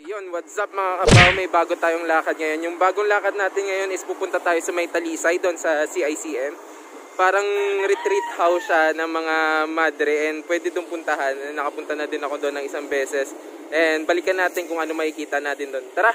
Yun, what's up mga kabaw, may bago tayong lakad ngayon. Yung bagong lakad natin ngayon is pupunta tayo sa may Talisay, doon sa CICM. Parang retreat house siya ng mga madre and pwede doon puntahan. Nakapunta na din ako doon ng isang beses. And balikan natin kung ano makikita natin doon. Tara!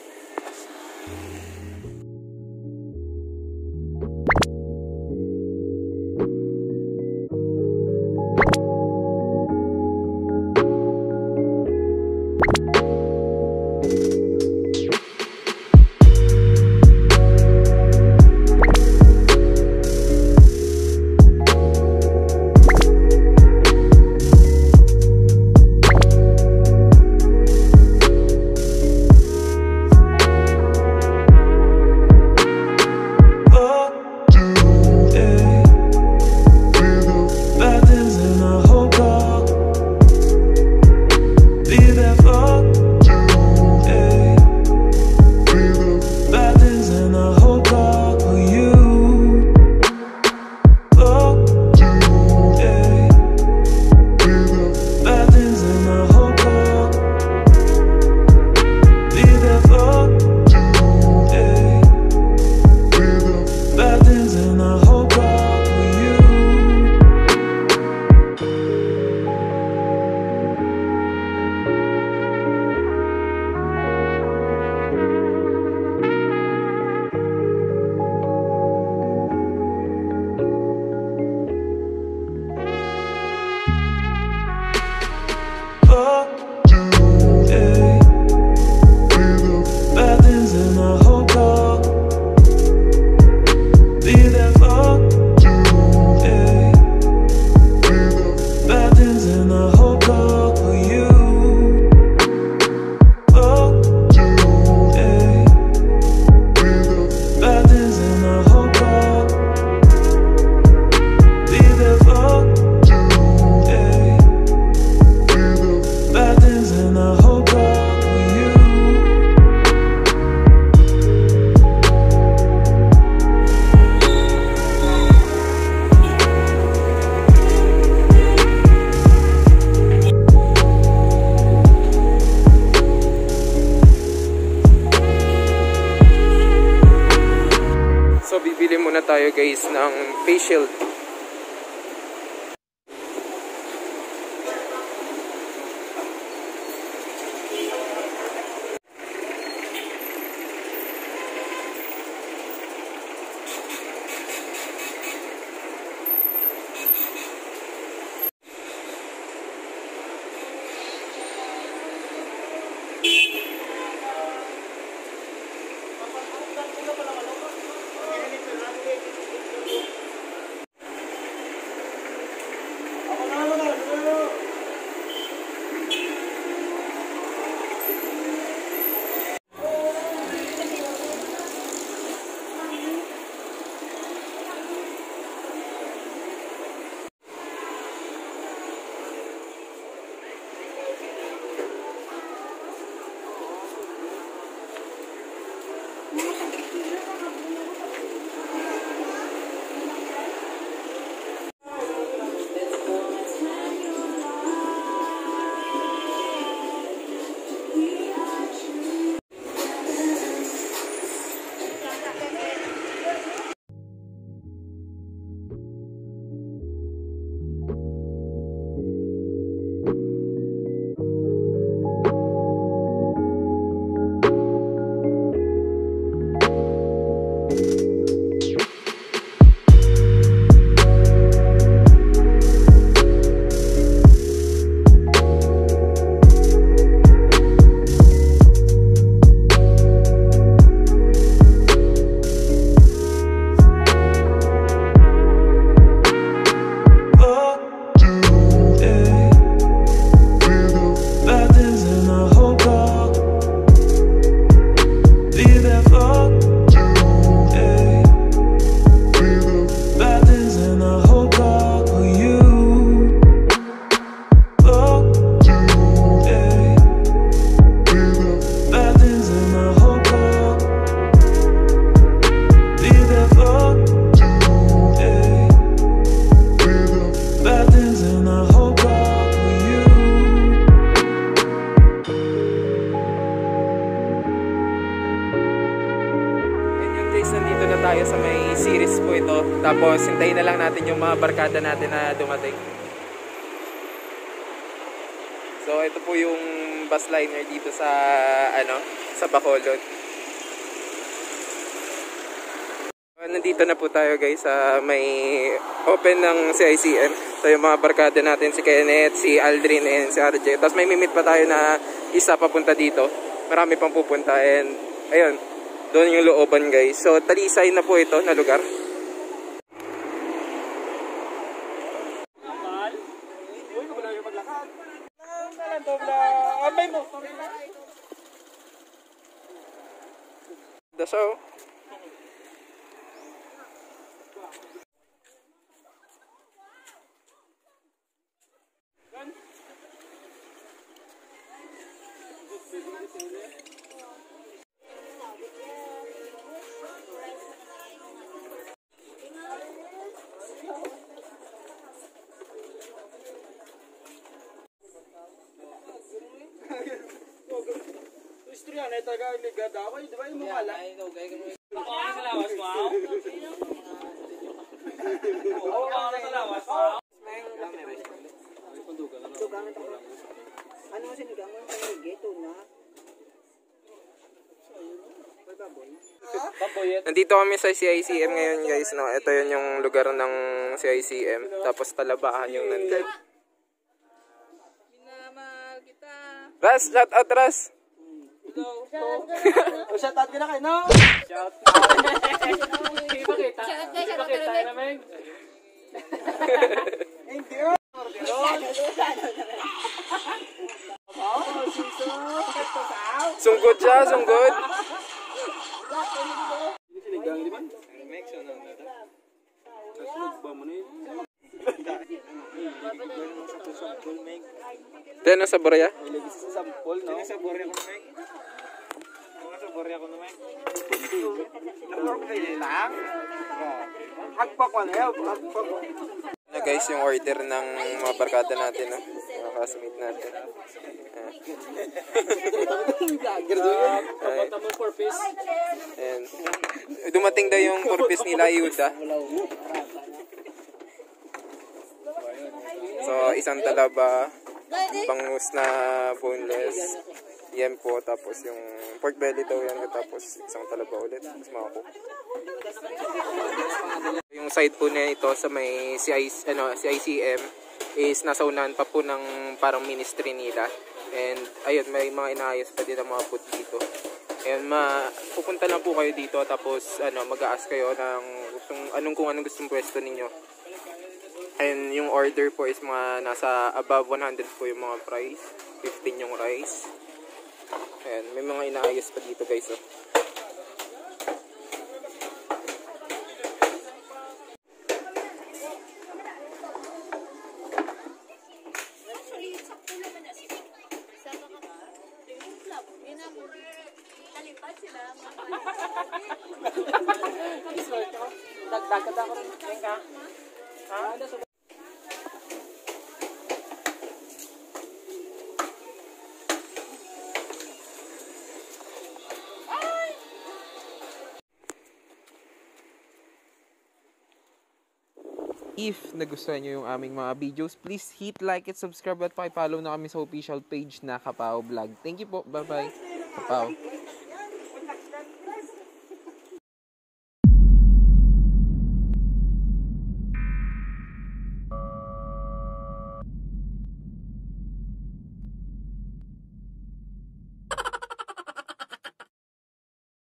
So bibili muna tayo guys ng face shield. tayo sa may series po ito. Tapos hintayin na lang natin yung mga barkada natin na dumating. So ito po yung bus liner dito sa sa Bacolod. Nandito na po tayo guys sa may open ng CICM. So yung mga barkada natin, si Kenneth, si Aldrin, and si RJ. Tapos may mimit pa tayo na isa papunta dito. Marami pang pupunta, and ayun, doon yung looban guys. So Talisay na po ito na lugar. The show. Istorya na taga ligada ako, di ba yung mukha lang? Ay, no, gaya ka mo. Ako sa lawas mo. Ako sa lawas mo. Ano mo sinigang mo yung geto na? Nandito kami sa CICM ngayon guys, no. Ito yun yung lugar ng CICM. Tapos Talabahan yung nandito. Minamahal kita. Ras, shout out Ras. Hello. Shout out ka na kayo, no? Shout out. Ipakita namin. Hindi o. Sunggod siya, sunggod. Sinigang, di ba? Nasunod ba mo na yun? Then, nasa Borya? Ilagay sa sampol, no? Sa Borya ko naman. Sa Borya ko naman. Namor ko kayo lang. Hagpak ko na yun. Hagpak ko. Na guys, yung order ng mga barkada natin, no? Mga classmate natin. Papunta mo 4 piece. And dumating daw yung 4 piece nila, Yuda. So, isang talaba, bangus na boneless, yan po, tapos yung pork belly daw yan, tapos isang talaba ulit, tapos mako. Yung side po na ito sa may CICM is nasa unahan pa po ng parang ministry nila. And ayun, may mga inaayos pa din ang mga food dito. And pupunta lang po kayo dito, tapos mag-a-ask kayo ng kung anong gustong pwesto ninyo. And yung order po is mga nasa above 100 po yung mga price, 15 yung rice. Ayan, may mga inaayos pa dito guys. Oh. Dagdagan ako rin ka. Ha? If nagustuhan nyo yung aming mga videos, please hit like and subscribe at pakipollow na kami sa official page na Kapaw Vlog. Thank you po. Bye-bye. Kapaw.